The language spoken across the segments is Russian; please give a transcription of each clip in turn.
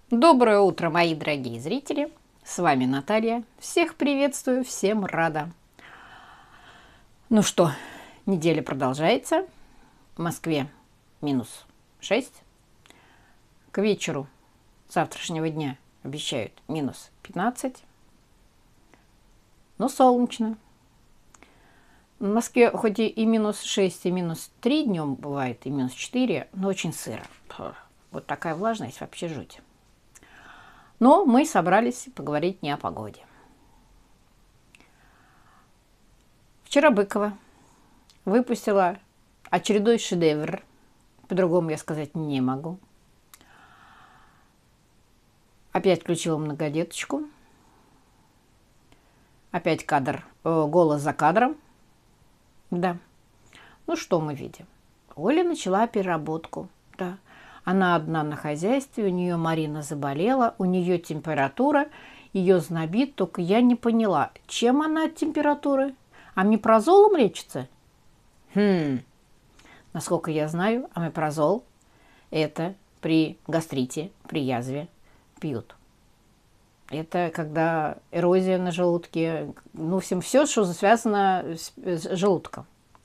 Доброе утро, мои дорогие зрители! С вами Наталья. Всех приветствую, всем рада. Ну что, неделя продолжается. В Москве -6. К вечеру завтрашнего дня обещают -15. Но солнечно. В Москве хоть и -6, и -3 днем бывает, и -4, но очень сыро. Вот такая влажность, вообще жуть. Но мы собрались поговорить не о погоде. Вчера Быкова выпустила очередной шедевр. По-другому я сказать не могу. Опять включила многодеточку. Опять голос за кадром. Да. Ну что мы видим? Оля начала переработку. Да. Она одна на хозяйстве, у нее Марина заболела, у нее температура, ее знобит, только я не поняла, чем она от температуры? Омепразолом лечится? Насколько я знаю, омепразол это при гастрите, при язве пьют. Это когда эрозия на желудке, ну, все, что связано с желудком.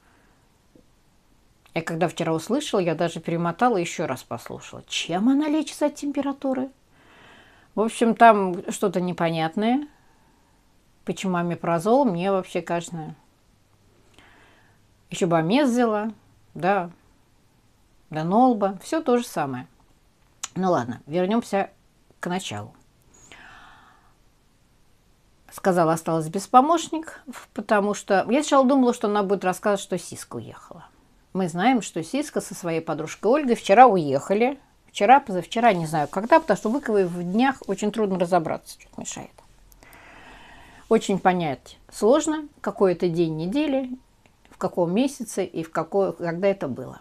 Я когда вчера услышала, я даже перемотала и еще раз послушала. Чем она лечится от температуры? В общем, там что-то непонятное. Почему омепразол? Мне вообще кажется... Еще бы омез взяла, да, Нолба, все то же самое. Ну ладно, вернемся к началу. Сказала, осталась без помощников, потому что... Я сначала думала, что она будет рассказывать, что Сиска уехала. Мы знаем, что Сиска со своей подружкой Ольгой вчера уехали. Вчера, позавчера, не знаю когда, потому что Быковой в днях очень трудно разобраться, что мешает. Очень понять сложно, какой это день недели, в каком месяце и когда это было.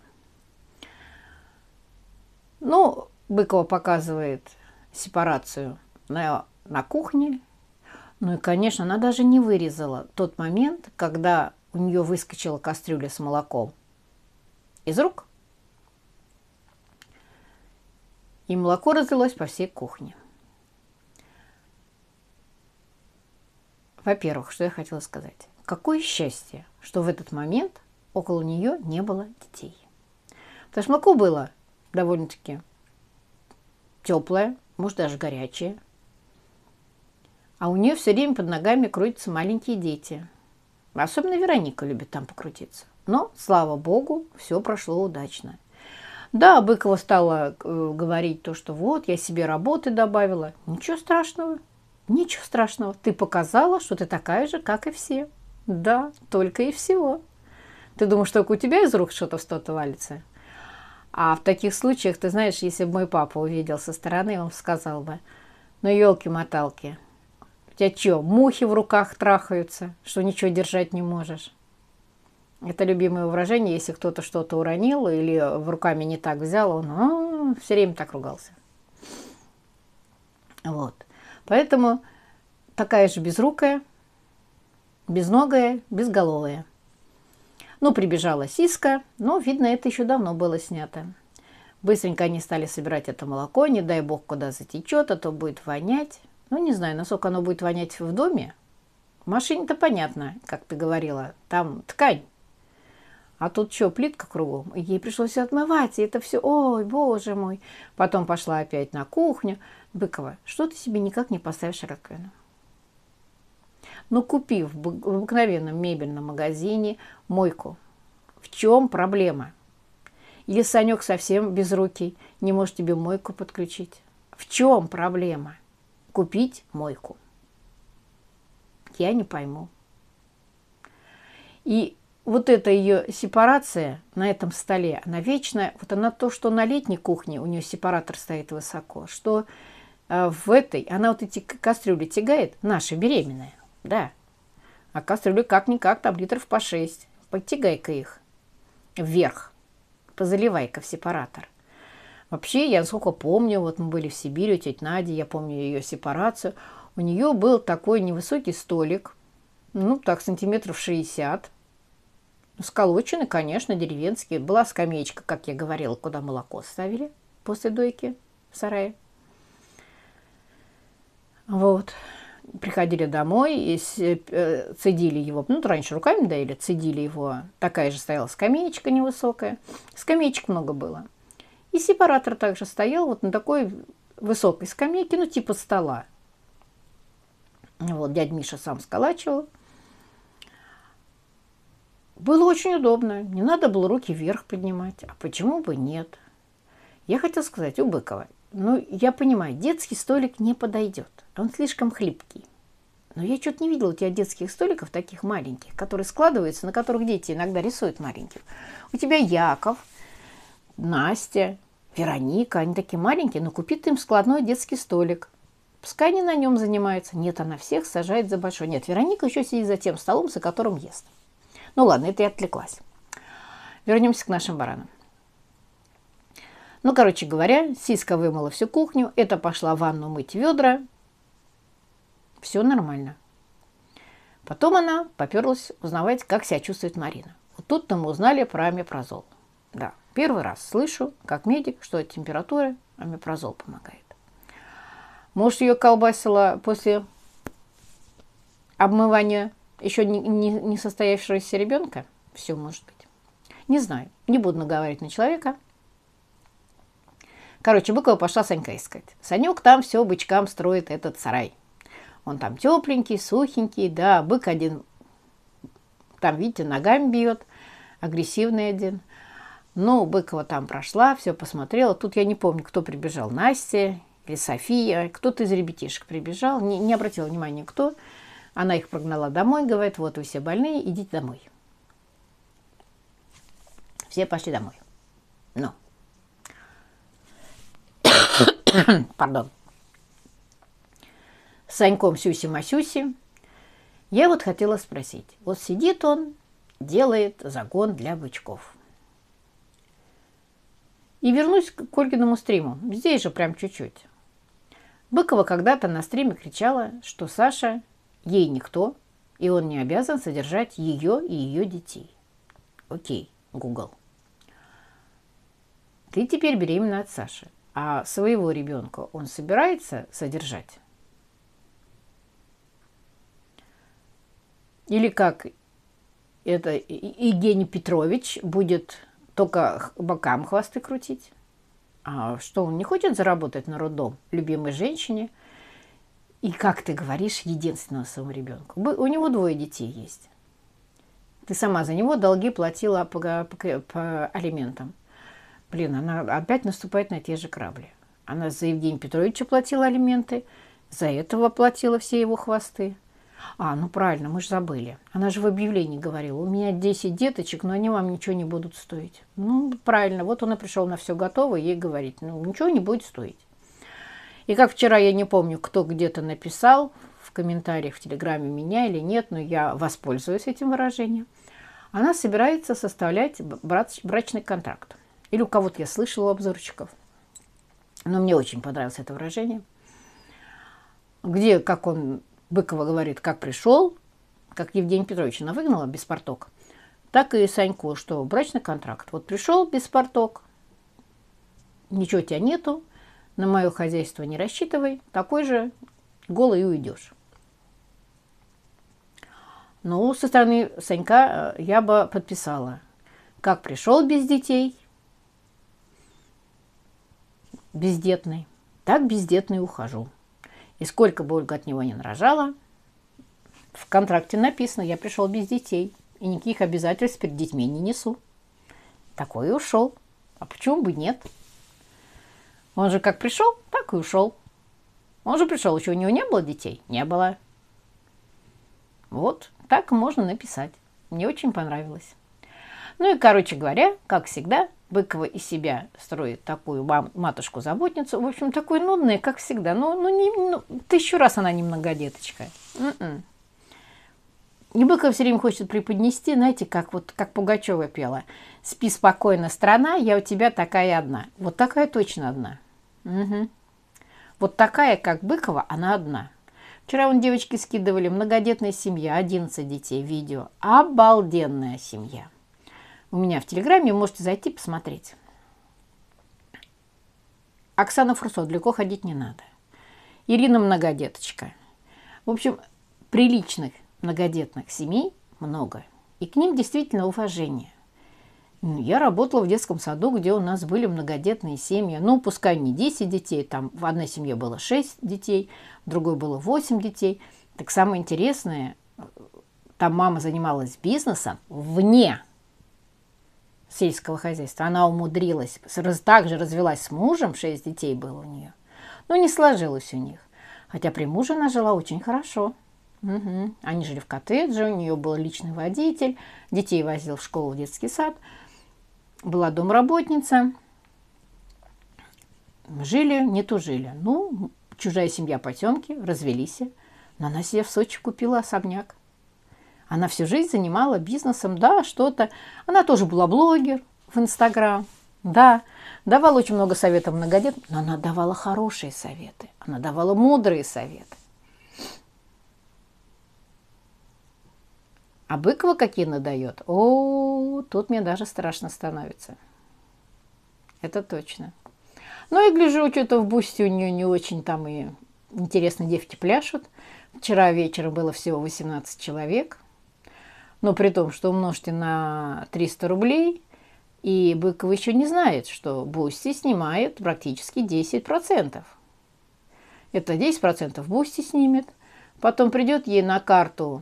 Ну, Быкова показывает сепарацию на кухне. Ну и, конечно, она даже не вырезала тот момент, когда у нее выскочила кастрюля с молоком из рук, и молоко разлилось по всей кухне. Во-первых, что я хотела сказать. Какое счастье, что в этот момент около нее не было детей. Потому что молоко было довольно-таки теплое, может, даже горячее. А у нее все время под ногами крутятся маленькие дети. Особенно Вероника любит там покрутиться. Но, слава богу, все прошло удачно. Да, Быкова стала говорить то, что вот, я себе работы добавила. Ничего страшного. Ничего страшного. Ты показала, что ты такая же, как и все. Да, только и всего. Ты думаешь, только у тебя из рук что-то валится? А в таких случаях, ты знаешь, если бы мой папа увидел со стороны, он сказал бы, ну, елки-моталки, у тебя что, мухи в руках трахаются, что ничего держать не можешь? Это любимое выражение, если кто-то что-то уронил или в руками не так взял, он все время так ругался. Вот. Поэтому такая же безрукая, безногая, безголовая. Ну, прибежала Сиска, но, видно, это еще давно было снято. Быстренько они стали собирать это молоко, не дай бог, куда затечет, а то будет вонять. Ну, не знаю, насколько оно будет вонять в доме. В машине-то понятно, как ты говорила, там ткань. А тут что, плитка кругом. И ей пришлось отмывать, и это все, ой, боже мой. Потом пошла опять на кухню. Быкова, что ты себе никак не поставишь раковину? Ну, купи в обыкновенном мебельном магазине мойку. В чем проблема? Или Санек совсем безрукий, не может тебе мойку подключить. В чем проблема? Купить мойку. Я не пойму. И вот эта ее сепарация на этом столе, она вечная. Вот она то, что на летней кухне у нее сепаратор стоит высоко, что в этой, она вот эти кастрюли тягает, наша беременная, да. А кастрюли как-никак, там литров по 6. Подтягай-ка их вверх, позаливай-ка в сепаратор. Вообще, я насколько помню, вот мы были в Сибири у тети Нади, я помню ее сепарацию. У нее был такой невысокий столик, ну так, сантиметров 60. Сколоченный, конечно, деревенский. Была скамеечка, как я говорила, куда молоко ставили после дойки в сарае. Вот. Приходили домой и цедили его. Ну, раньше руками доили, цедили его. Такая же стояла скамеечка невысокая. Скамеечек много было. И сепаратор также стоял вот на такой высокой скамейке, ну, типа стола. Вот, дядя Миша сам сколачивал. Было очень удобно. Не надо было руки вверх поднимать. А почему бы нет? Я хотела сказать, у Быкова, ну, я понимаю, детский столик не подойдет. Он слишком хлипкий. Но я что-то не видела у тебя детских столиков таких маленьких, которые складываются, на которых дети иногда рисуют маленьких. У тебя Яков, Настя, Вероника, они такие маленькие, но купи ты им складной детский столик. Пускай они на нем занимаются. Нет, она всех сажает за большой. Нет, Вероника еще сидит за тем столом, за которым ест. Ну ладно, это я отвлеклась. Вернемся к нашим баранам. Ну, короче говоря, Сиська вымыла всю кухню, это пошла в ванну мыть ведра. Все нормально. Потом она поперлась узнавать, как себя чувствует Марина. Вот тут-то мы узнали про омепразол. Да, первый раз слышу, как медик, что от температуры омепразол помогает. Может, ее колбасило после обмывания еще не состоявшегося ребенка? Все может быть. Не знаю, не буду наговаривать на человека. Короче, Быкова пошла Санька искать. Санек там все бычкам строит этот сарай. Он там тепленький, сухенький, да, бык один, там, видите, ногами бьет, агрессивный один. Ну, Быкова там прошла, все посмотрела. Тут я не помню, кто прибежал, Настя или София, кто-то из ребятишек прибежал, не обратила внимания, кто. Она их прогнала домой, говорит, вот вы все больные, идите домой. Все пошли домой. Ну. Пардон. С Саньком Сюси-Масюси. Я вот хотела спросить. Вот сидит он, делает загон для бычков. И вернусь к Ольгиному стриму. Здесь же прям чуть-чуть. Быкова когда-то на стриме кричала, что Саша ей никто, и он не обязан содержать ее и ее детей. Окей, Google. Ты теперь беременна от Саши, а своего ребенка он собирается содержать? Или как это Евгений Петрович будет только бокам хвосты крутить? А что, он не хочет заработать на роддом любимой женщине? И, как ты говоришь, единственного своему ребенку. У него 2 детей есть. Ты сама за него долги платила по алиментам. Блин, она опять наступает на те же грабли. Она за Евгения Петровича платила алименты, за этого платила все его хвосты. А, ну правильно, мы же забыли. Она же в объявлении говорила, у меня 10 деточек, но они вам ничего не будут стоить. Ну, правильно, вот он и пришел на все готово, ей говорит, ну, ничего не будет стоить. И как вчера, я не помню, кто где-то написал в комментариях в Телеграме меня или нет, но я воспользуюсь этим выражением. Она собирается составлять брачный контракт. Или у кого-то я слышала у обзорщиков. Но мне очень понравилось это выражение. Где, как он, Быкова говорит, как пришел, как Евгения Петровича она выгнала без порток, так и Саньку, что брачный контракт. Вот пришел без порток, ничего у тебя нету, на мое хозяйство не рассчитывай, такой же голый и уйдешь. Ну, со стороны Санька я бы подписала, как пришел без детей, бездетный, так бездетный ухожу. И сколько бы Ольга от него не нарожала, в контракте написано, я пришел без детей, и никаких обязательств перед детьми не несу. Такой и ушел. А почему бы нет? Он же как пришел, так и ушел. Он же пришел, еще у него не было детей? Не было. Вот, так можно написать. Мне очень понравилось. Ну и, короче говоря, как всегда, Быкова из себя строит такую матушку-заботницу. В общем, такой нудная, как всегда. Ну, 1000 раз она не многодеточка. И Быкова все время хочет преподнести, знаете, как Пугачева пела. «Спи спокойно, страна, я у тебя такая одна». Вот такая точно одна. Угу. Вот такая, как Быкова, она одна. Вчера вон девочки скидывали, многодетная семья, 11 детей, видео. Обалденная семья. У меня в Телеграме, можете зайти посмотреть. Оксана Фурсо, далеко ходить не надо. Ирина многодеточка. В общем, приличных многодетных семей много. И к ним действительно уважение. Я работала в детском саду, где у нас были многодетные семьи. Ну, пускай не 10 детей, там в одной семье было 6 детей, в другой было 8 детей. Так самое интересное, там мама занималась бизнесом вне сельского хозяйства. Она умудрилась, также развелась с мужем, 6 детей было у нее. Но не сложилось у них. Хотя при муже она жила очень хорошо. Угу. Они жили в коттедже, у нее был личный водитель, детей возил в школу, в детский сад. Была домработница. Жили, не тужили. Ну, чужая семья потемки, развелись. Но она себе в Сочи купила особняк. Она всю жизнь занимала бизнесом, да, что-то. Она тоже была блогер в Инстаграм, да. Давала очень много советов многодетным, но она давала хорошие советы. Она давала мудрые советы. А Быкова какие надает? О, тут мне даже страшно становится. Это точно. Ну и гляжу, что-то в Бусте у нее не очень там и интересно девки пляшут. Вчера вечером было всего 18 человек. Но при том, что умножьте на 300 рублей, и Быкова еще не знает, что Бусти снимает практически 10%. Это 10% Бусти снимет. Потом придет ей на карту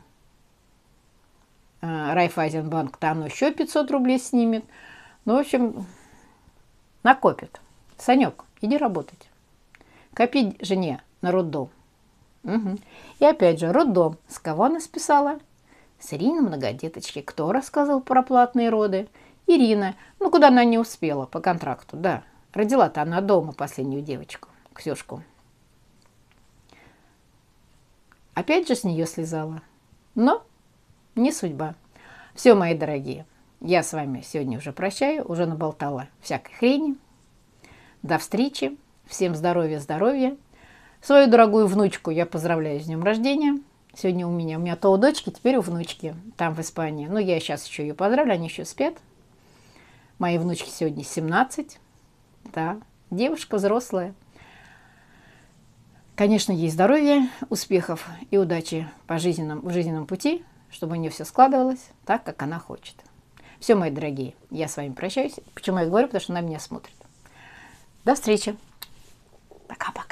Райфайзенбанк, там еще 500 рублей снимет. Ну, в общем, накопит. Санек, иди работать. Копи жене на роддом. Угу. И опять же, роддом. С кого она списала? С Ирины многодеточки. Кто рассказывал про платные роды? Ирина. Ну, куда она не успела по контракту, да. Родила-то она дома последнюю девочку, Ксюшку. Опять же с нее слезала. Но не судьба. Все, мои дорогие, я с вами сегодня уже прощаю, уже наболтала всякой хрени. До встречи. Всем здоровья, здоровья. Свою дорогую внучку я поздравляю с днем рождения. Сегодня у меня то у дочки, теперь у внучки, там в Испании. Ну, я сейчас еще ее поздравлю, они еще спят. Моей внучке сегодня 17. Да, девушка взрослая. Конечно, ей здоровья, успехов и удачи в жизненном пути, чтобы у нее все складывалось так, как она хочет. Все, мои дорогие, я с вами прощаюсь. Почему я говорю? Потому что она меня смотрит. До встречи. Пока-пока.